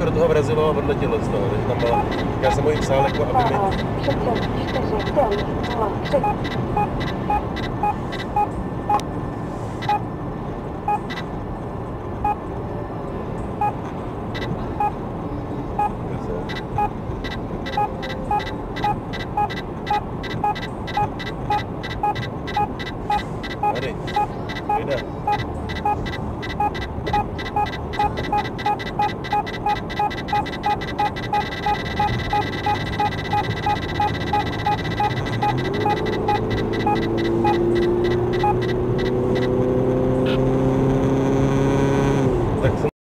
do toho vrazilo a odletělo z toho, takže tam byla, já jsem ho i psal, jako aby mi... Tady, jde.